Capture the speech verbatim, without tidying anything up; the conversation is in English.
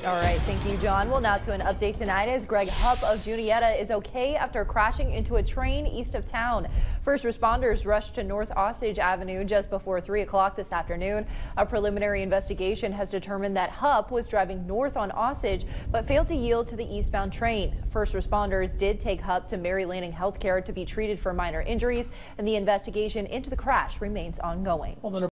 All right, thank you, John. Well, now to an update tonight as Greg Hupp of Juniata is okay after crashing into a train east of town. First responders rushed to North Osage Avenue just before three o'clock this afternoon. A preliminary investigation has determined that Hupp was driving north on Osage but failed to yield to the eastbound train. First responders did take Hupp to Mary Lanning Healthcare to be treated for minor injuries, and the investigation into the crash remains ongoing. Well,